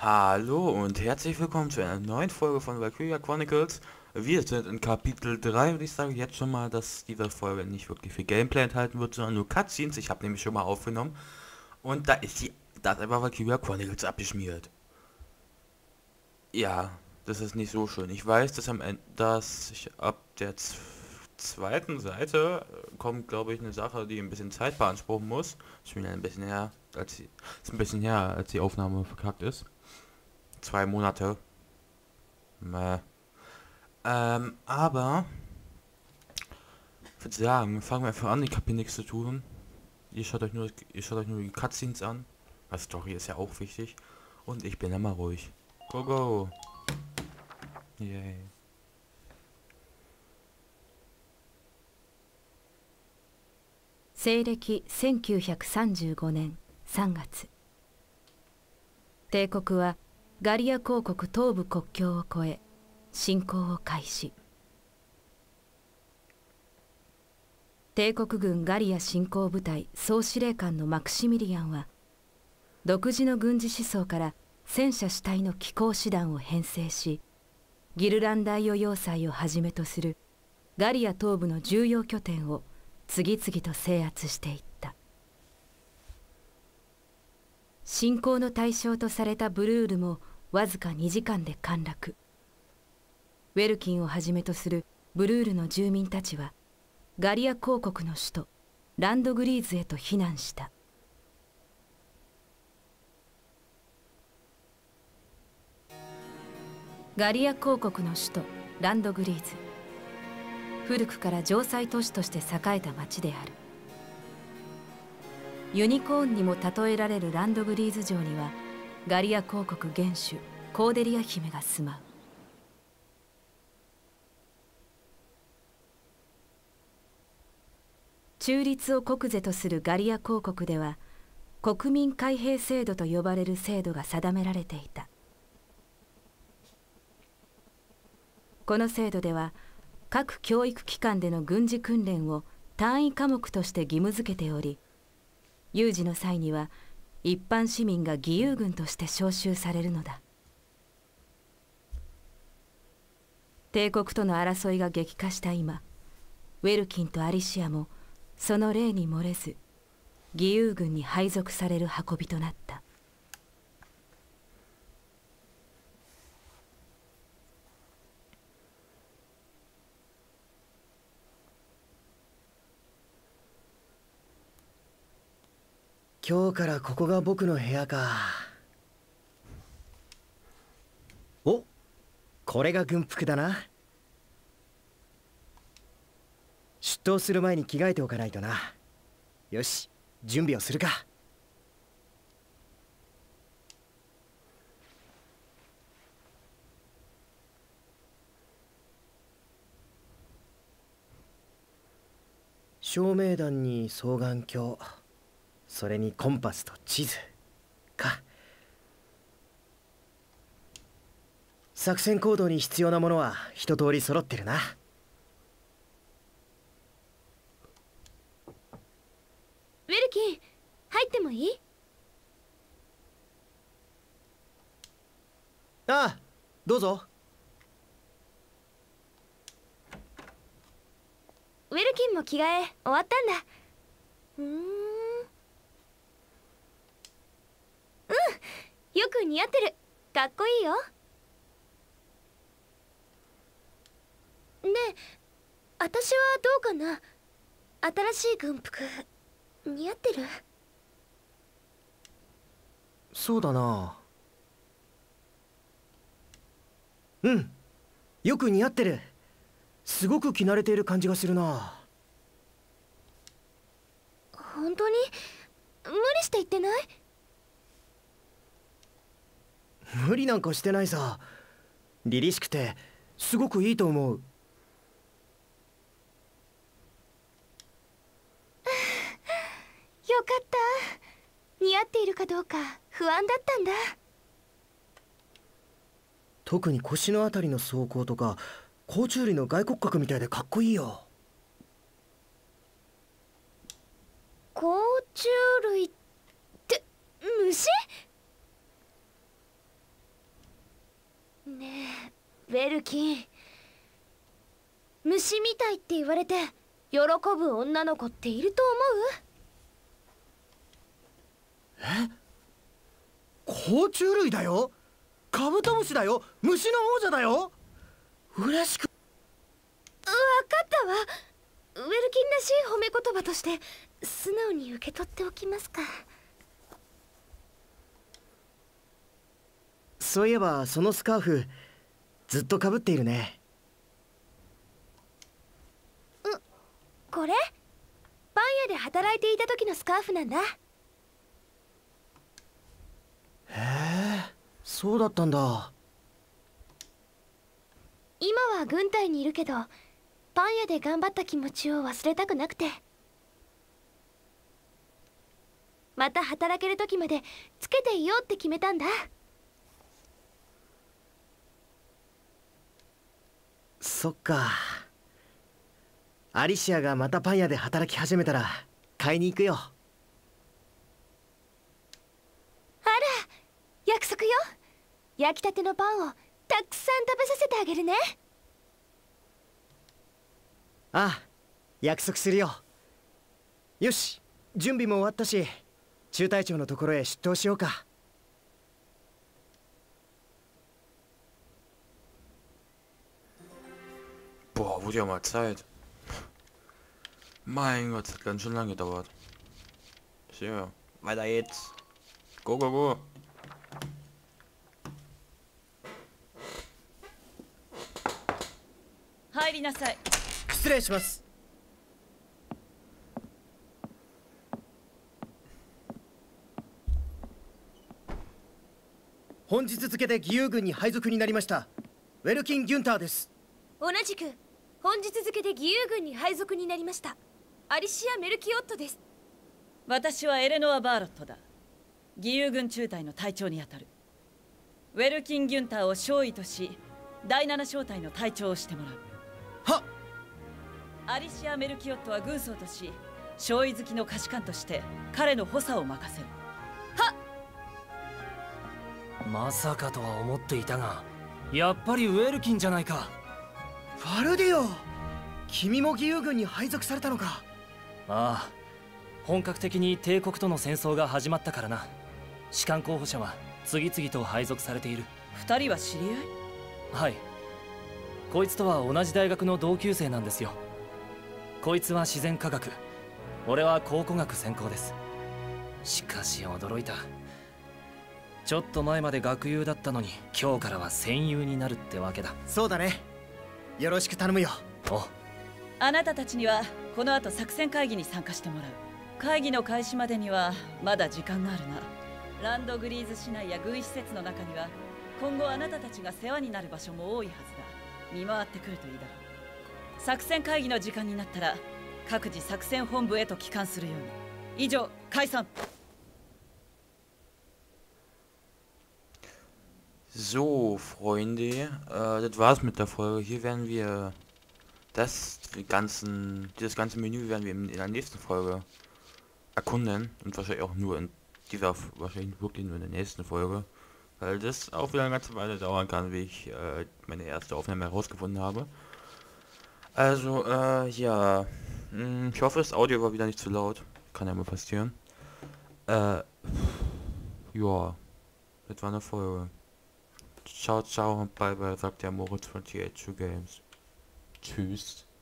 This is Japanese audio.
Hallo und herzlich willkommen zu einer neuen Folge von Valkyria Chronicles. Wir sind in Kapitel 3 und ich sage jetzt schon mal, dass diese Folge nicht wirklich viel Gameplay enthalten wird, sondern nur Cutscenes. Ich habe nämlich schon mal aufgenommen und da ist einfach Valkyria Chronicles abgeschmiert. Ja, das ist nicht so schön. Ich weiß, dass ich ab der zweiten Seite kommt, glaube ich, eine Sache, die ein bisschen Zeit beanspruchen muss. Ist schon wieder ein bisschen her, ist ein bisschen her, als die Aufnahme verkackt ist. 2 Monate. Mäh. Aber ich würde sagen, fangen wir einfach an. Ich habe hier nichts zu tun. Ihr schaut euch nur die Cutscenes an. Die Story ist ja auch wichtig. Und ich bin immer ruhig. Go, go. Yay. 西暦1935年3月、帝国はガリア公国東部国境を越え侵攻を開始。帝国軍ガリア侵攻部隊総司令官のマクシミリアンは、独自の軍事思想から戦車主体の機甲師団を編成し、ギルラン大予要塞をはじめとするガリア東部の重要拠点を次々と制圧していった。侵攻の対象とされたブルールもわずか2時間で陥落。ウェルキンをはじめとするブルールの住民たちはガリア公国の首都ランドグリーズへと避難した。ガリア公国の首都ランドグリーズ、古くから城塞都市として栄えた町である。ユニコーンにも例えられるランドグリーズ城にはガリア公国元首コーデリア姫が住まう。中立を国是とするガリア公国では国民開閉制度と呼ばれる制度が定められていた。この制度では各教育機関での軍事訓練を単位科目として義務付けており、有事の際には一般市民が義勇軍として招集されるのだ。帝国との争いが激化した今、ウェルキンとアリシアもその例に漏れず義勇軍に配属される運びとなった。 今日からここが僕の部屋か。お、これが軍服だな。出頭する前に着替えておかないとな。よし、準備をするか。照明弾に双眼鏡、それにコンパスと地図か。作戦行動に必要なものは一通り揃ってるな。 ウェルキン、入ってもいい？ ああ、どうぞ。 ウェルキンも着替え終わったんだ。よく似合ってる。かっこいいよ。ねえ、私はどうかな？新しい軍服似合ってる？ そうだな。うん、よく似合ってる。すごく着慣れている感じがするな。 本当に？無理して言ってない？ 無理なんかしてないさ。凛々しくてすごくいいと思う。 よかった。似合っているかどうか不安だったんだ。 特に腰のあたりの装甲とか甲虫類の外骨格みたいでかっこいいよ。 甲虫類って虫？ キン。虫みたいって言われて喜ぶ女の子っていると思う？甲虫類だよ。カブトムシだよ。虫の王者だよ。嬉しく。 分かったわ。ウェルキンらしい褒め言葉として素直に受け取っておきますか。 そういえばそのスカーフずっとかぶっているね。 これパン屋で働いていた時のスカーフなんだ。 へえ、そうだったんだ。 今は軍隊にいるけどパン屋で頑張った気持ちを忘れたくなくて、また働ける時までつけていようって決めたんだ。 そっか。アリシアがまたパン屋で働き始めたら買いに行くよ。 あら、約束よ。焼きたてのパンをたくさん食べさせてあげるね。 ああ、約束するよ。よし、準備も終わったし中隊長のところへ出頭しようか。 Boah, wurde ja mal Zeit. Mein Gott, das hat ganz schön lange gedauert. So, weiter geht's. Go, go, go. 入りなさい。 失礼します。本日付で義勇軍に配属になりましたウェルキン・ギュンターです。 同じく本日付で義勇軍に配属になりましたアリシア・メルキオットです。 私はエレノア・バーロットだ。義勇軍中隊の隊長にあたる。ウェルキン・ギュンターを少尉とし第7小隊の隊長をしてもらう。 はっ。 アリシア・メルキオットは軍曹とし少尉好きの下士官として彼の補佐を任せる。 まさかとは思っていたが、やっぱりウェルキンじゃないか。 ファルディオ、君も義勇軍に配属されたのか。 ああ、本格的に帝国との戦争が始まったからな。士官候補者は次々と配属されている。 二人は知り合い？ はい、こいつとは同じ大学の同級生なんですよ。こいつは自然科学、俺は考古学専攻です。しかし驚いた。ちょっと前まで学友だったのに今日からは戦友になるってわけだ。 そうだね、よろしく頼むよ。 お、 あなたたちにはこの後作戦会議に参加してもらう。会議の開始までにはまだ時間があるな。ランドグリーズ市内や軍施設の中には今後あなたたちが世話になる場所も多いはずだ。見回ってくるといいだろう。作戦会議の時間になったら各自作戦本部へと帰還するように。以上、解散。 So, Freunde, das war's mit der Folge. Hier werden wir dieses ganze Menü werden wir in der nächsten Folge erkunden und wahrscheinlich auch nur in dieser, wahrscheinlich wirklich nur in der nächsten Folge, weil das auch wieder eine ganze Weile dauern kann, wie ich meine erste Aufnahme herausgefunden habe. Also, ja, ich hoffe, das Audio war wieder nicht zu laut, kann ja mal passieren. Ja, das war eine Folge. Ciao, ciao und bye bye, sagt der Moritz von TH2 Games. Tschüss.